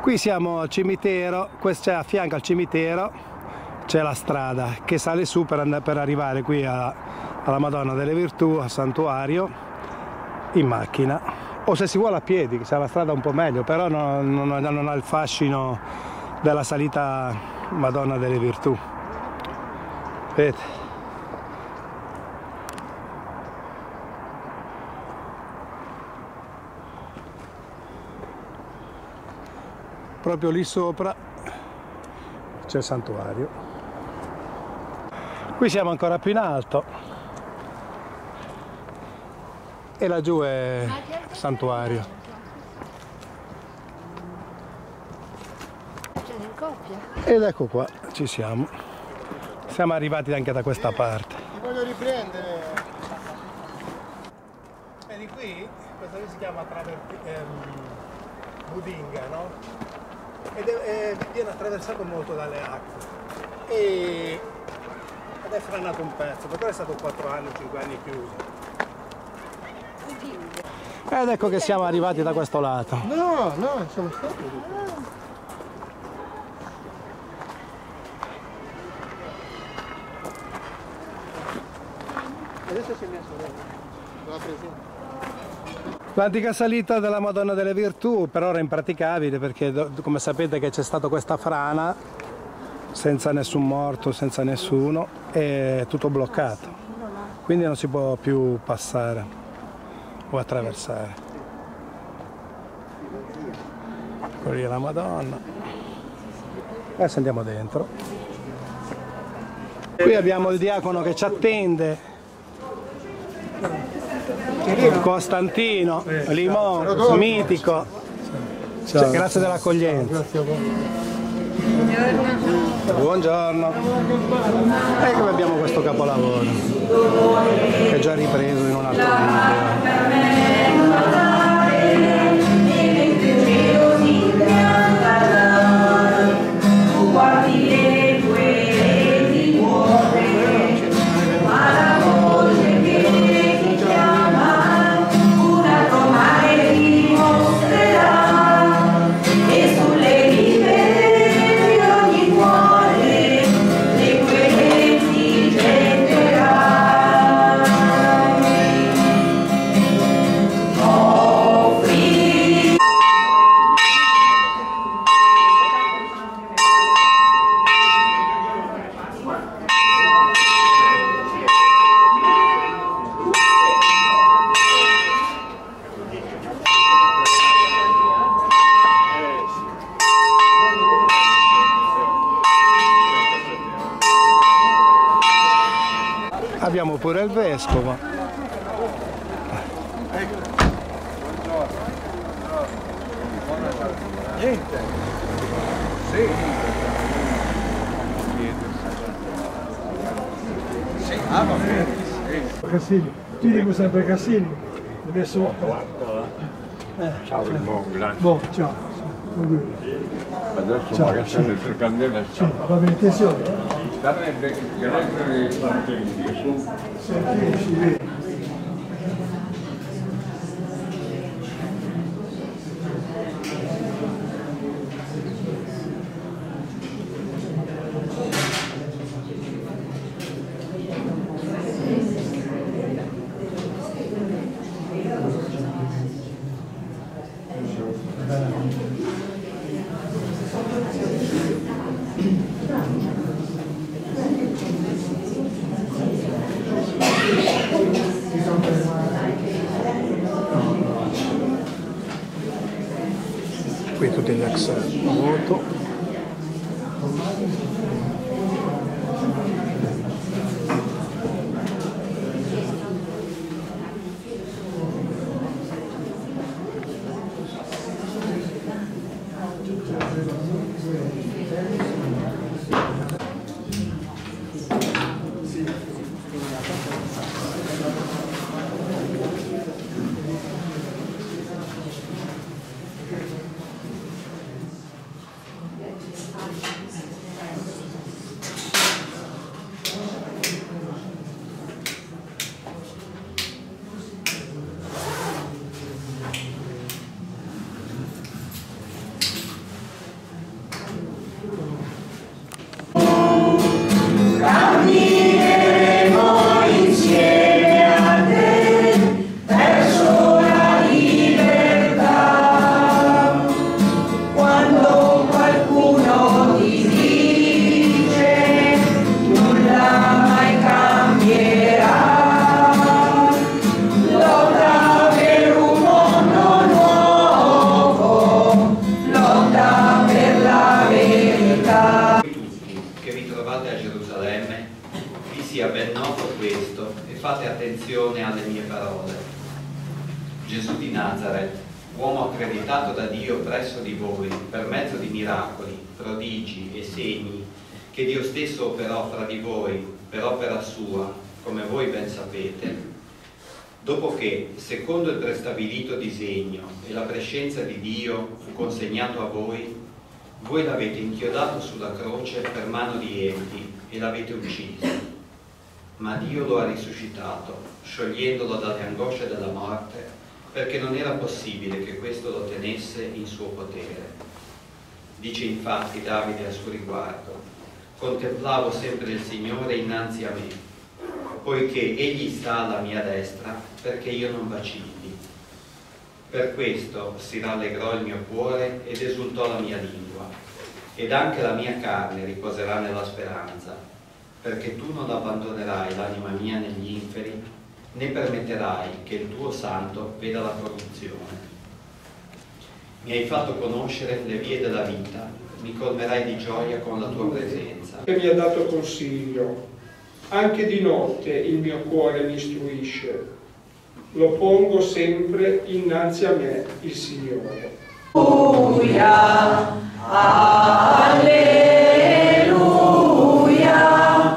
Qui siamo al cimitero, c'è a fianco al cimitero c'è la strada che sale su per arrivare qui alla Madonna delle Virtù, al santuario, in macchina, o se si vuole a piedi, che c'è la strada un po' meglio, però non ha il fascino della salita Madonna delle Virtù. Vedete? Proprio lì sopra c'è il santuario. Qui siamo ancora più in alto e laggiù è il santuario. Ed ecco qua, ci siamo. Siamo arrivati anche da questa parte. Ti voglio riprendere. Vedi qui? Questa qui si chiama Budinga, no? Ed viene attraversato molto dalle acque ed è franato un pezzo, perché è stato 4 anni, 5 anni chiuso. Ed ecco che siamo arrivati da questo lato. No, siamo stati. Adesso c'è mia sorella, la presente. L'antica salita della Madonna delle Virtù per ora è impraticabile perché come sapete che c'è stata questa frana senza nessun morto, senza nessuno, è tutto bloccato, quindi non si può più passare o attraversare. Qui è la Madonna, adesso andiamo dentro. Qui abbiamo il diacono che ci attende, Costantino, Limon, mitico. Ciao. Grazie dell'accoglienza. Grazie a voi. Buongiorno. E come abbiamo questo capolavoro che è già ripreso in un altro Abbiamo pure il vescovo. Niente. Sì. Sì. Ah, va bene. Cassini, ti dico sempre Cassini, ho messo. Ciao, grazie. Boh, ciao. Adesso Ciao, magari sì. c'è il candela. Sì, va bene, attenzione. Sarebbe che su. Sì. Qui tutti gli ex voto. Gesù di Nazaret, uomo accreditato da Dio presso di voi per mezzo di miracoli, prodigi e segni che Dio stesso operò fra di voi per opera sua, come voi ben sapete, dopo che, secondo il prestabilito disegno e la prescienza di Dio fu consegnato a voi, voi l'avete inchiodato sulla croce per mano di egli e l'avete ucciso. Ma Dio lo ha risuscitato, sciogliendolo dalle angosce della morte, perché non era possibile che questo lo tenesse in suo potere. Dice infatti Davide a suo riguardo: contemplavo sempre il Signore innanzi a me, poiché egli sta alla mia destra, perché io non vacilli. Per questo si rallegrò il mio cuore ed esultò la mia lingua, ed anche la mia carne riposerà nella speranza, perché tu non abbandonerai l'anima mia negli inferi, né permetterai che il tuo santo veda la corruzione. Mi hai fatto conoscere le vie della vita, mi colmerai di gioia con la tua presenza. Che mi ha dato consiglio, anche di notte il mio cuore mi istruisce, lo pongo sempre innanzi a me il Signore. Alleluia, alleluia,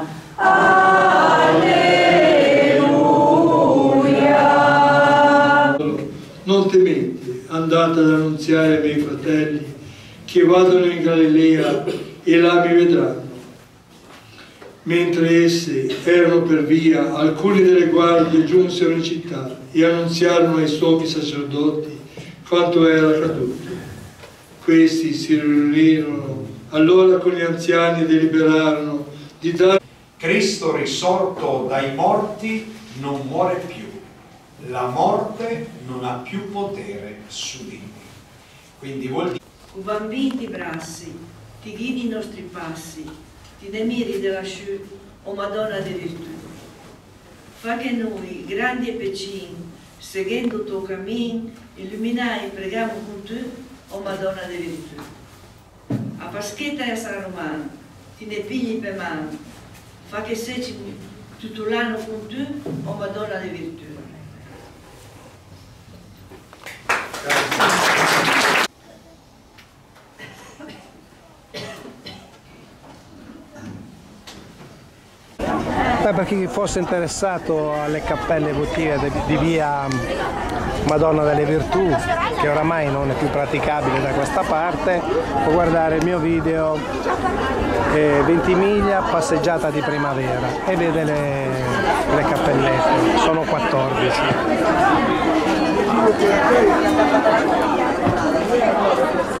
alleluia. Non temete, andate ad annunziare ai miei fratelli che vadano in Galilea e là mi vedranno. Mentre essi erano per via, alcuni delle guardie giunsero in città e annunziarono ai sommi sacerdoti quanto era accaduto. Questi si riunirono allora con gli anziani e deliberarono di dare... Cristo risorto dai morti non muore più, la morte non ha più potere su di lui. Quindi vuol dire... O bambini ti brassi, ti guidi i nostri passi, ti ne miri della sciù, o Madonna di virtù. Fa che noi, grandi e piccini, seguendo il tuo cammino, illuminai e preghiamo con te, o Madonna di virtù. A Paschetta e a San Romano, ti ne pigli per mano, fa che sei tutto l'anno con te, o Madonna di virtù. Per chi fosse interessato alle cappelle votive di via Madonna delle Virtù, che oramai non è più praticabile da questa parte, può guardare il mio video Ventimiglia passeggiata di primavera e vede le cappellette, sono 14.